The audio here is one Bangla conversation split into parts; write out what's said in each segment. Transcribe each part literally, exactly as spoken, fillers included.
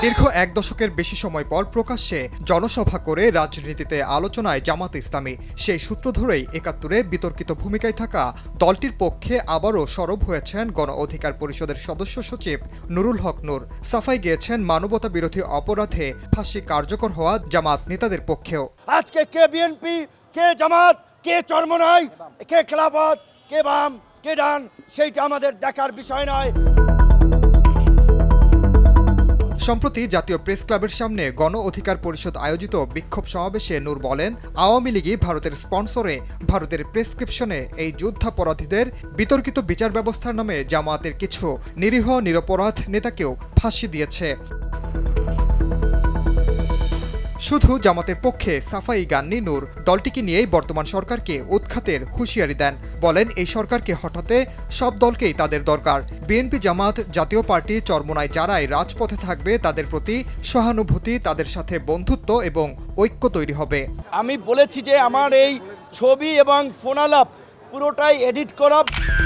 দীর্ঘ এক দশকের বেশি সময় পর প্রকাশ্যে জনসভা করে রাজনীতিতে আলোচনায় জামাত-ইসলামী। সেই সূত্র ধরেই একাত্তরে বিতর্কিত ভূমিকায় থাকা দলটির পক্ষে আবারও সরব হয়েছেন গণ অধিকার পরিষদের সদস্য সচিব নুরুল হক নূর। সাফাই গিয়েছেন মানবতা বিরোধী অপরাধে ফাঁসি কার্যকর হওয়া জামাত নেতাদের পক্ষেও। আজকে কে বিএনপি, কে জামাত, কে চরমনাই, কে খেলাফত, কে বাম, কে ডান, সেইটা আমাদের দেখার বিষয় নয়। সম্প্রতি জাতীয় প্রেস ক্লাবের সামনে গণ অধিকার পরিষদ আয়োজিত বিক্ষোভ সমাবেশে নূর বলেন, আওয়ামী লীগই ভারতের স্পন্সরে ভারতের প্রেসক্রিপশনে এই যুদ্ধাপরাধীদের বিতর্কিত বিচার ব্যবস্থার নামে জামায়াতের কিছু নিরীহ নিরপরাধ নেতাকেও ফাঁসি দিয়েছে। শুধু জামাতের পক্ষে সাফাই গাননি নূর, দলটিকে নিয়েই বর্তমান সরকারকে উৎখাতের হুঁশিয়ারি দেন। বলেন, এই সরকারকে হঠাতে সব দলকেই তাদের দরকার। বিএনপি, জামাত, জাতীয় পার্টি, চরমোনাই যারাই রাজপথে থাকবে তাদের প্রতি সহানুভূতি, তাদের সাথে বন্ধুত্ব এবং ঐক্য তৈরি হবে। আমি বলেছি যে আমার এই ছবি এবং ফোনালাপ পুরোটাই এডিট করা।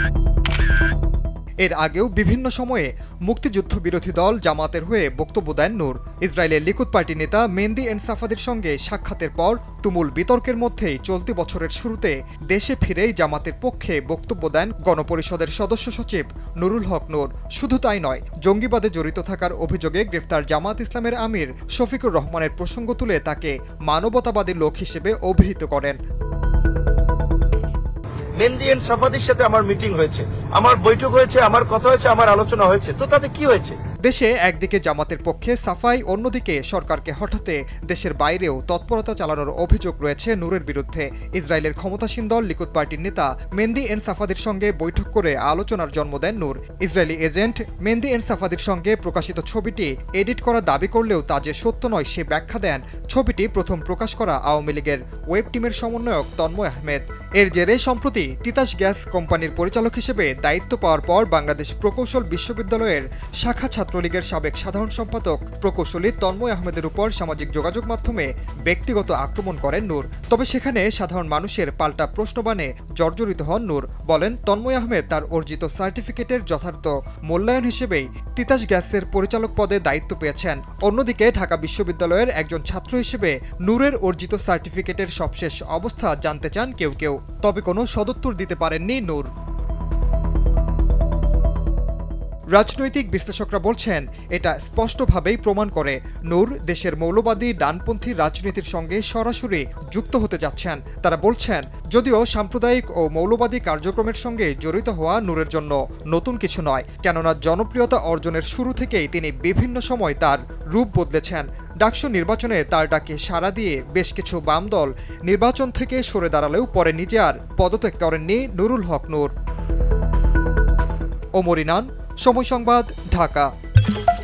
এর আগেও বিভিন্ন সময়ে মুক্তিযুদ্ধ বিরোধী দল জামাতের হয়ে বক্তব্য দেন নূর। ইসরায়েলের লিকুদ পার্টি নেতা মেহেদী এন্ড সাফাদির সঙ্গে সাক্ষাতের পর তুমুল বিতর্কের মধ্যেই চলতি বছরের শুরুতে দেশে ফিরেই জামাতের পক্ষে বক্তব্য দেন গণপরিষদের সদস্য সচিব নুরুল হক নূর। শুধু তাই নয়, জঙ্গিবাদে জড়িত থাকার অভিযোগে গ্রেফতার জামাত ইসলামের আমির শফিকুর রহমানের প্রসঙ্গ তুলে তাকে মানবতাবাদী লোক হিসেবে অভিহিত করেন। মেহেদী এন্ড সাফাদির সাথে আমার মিটিং হয়েছে, আমার বৈঠক হয়েছে, আমার কথা হয়েছে, আমার আলোচনা হয়েছে। তো তাতে কি হয়েছে? দেশে একদিকে জামাতের পক্ষে সাফাই, অন্যদিকে সরকারকে হঠাতে দেশের বাইরেও তৎপরতা চালানোর অভিযোগ রয়েছে নূরের বিরুদ্ধে। ইসরায়েলের ক্ষমতাসীন দল লিকুদ পার্টির নেতা মেহেদী এন্ড সাফাদির সঙ্গে বৈঠক করে আলোচনার জন্ম দেন নূর। ইসরায়েলি এজেন্ট মেহেদী এন্ড সাফাদির সঙ্গে প্রকাশিত ছবিটি এডিট করা দাবি করলেও তা যে সত্য নয় সে ব্যাখ্যা দেন ছবিটি প্রথম প্রকাশ করা আওয়ামী লীগের ওয়েব টিমের সমন্বয়ক তন্ময় আহমেদ। এর জেরে সম্প্রতি তিতাস গ্যাস কোম্পানির পরিচালক হিসেবে দায়িত্ব পাওয়ার পর বাংলাদেশ প্রকৌশল বিশ্ববিদ্যালয়ের শাখা ছাত্রলীগের সাবেক সাধারণ সম্পাদক প্রকৌশলী তন্ময় আহমেদের উপর সামাজিক যোগাযোগ মাধ্যমে ব্যক্তিগত আক্রমণ করেন নূর। তবে সেখানে সাধারণ মানুষের পাল্টা প্রশ্নবাণে জর্জরিত হন নূর। বলেন, তন্ময় আহমেদ তার অর্জিত সার্টিফিকেটের যথার্থ মূল্যায়ন হিসেবেই তিতাস গ্যাসের পরিচালক পদে দায়িত্ব পেয়েছেন। অন্যদিকে ঢাকা বিশ্ববিদ্যালয়ের একজন ছাত্র হিসেবে নূরের অর্জিত সার্টিফিকেটের সবশেষ অবস্থা জানতে চান কেউ কেউ, তবে কোনো সদুত্তর দিতে পারেননি নূর। রাজনৈতিক বিশ্লেষকরা বলছেন, এটা স্পষ্টভাবেই প্রমাণ করে নূর দেশের মৌলবাদী ডানপন্থী রাজনীতির সঙ্গে সরাসরি যুক্ত হতে যাচ্ছেন। তারা বলছেন, যদিও সাম্প্রদায়িক ও মৌলবাদী কার্যক্রমের সঙ্গে জড়িত হওয়া নূরের জন্য নতুন কিছু নয়, কেননা জনপ্রিয়তা অর্জনের শুরু থেকেই তিনি বিভিন্ন সময় তার রূপ বদলেছেন। ডাকসু নির্বাচনে তার ডাকে সাড়া দিয়ে বেশ কিছু বাম দল নির্বাচন থেকে সরে দাঁড়ালেও পরে নিজে আর পদত্যাগ করেননি নুরুল হক নূর। ওমর ইনান, সময় সংবাদ, ঢাকা।